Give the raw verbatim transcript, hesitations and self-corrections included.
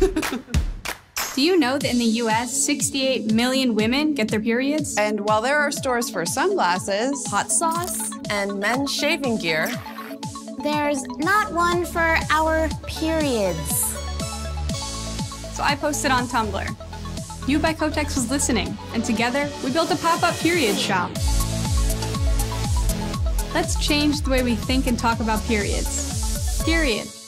Do you know that in the U S, sixty-eight million women get their periods? And while there are stores for sunglasses, hot sauce, and men's shaving gear, there's not one for our periods. So I posted on Tumblr. You by Kotex was listening, and together we built a pop-up period shop. Let's change the way we think and talk about periods. Period.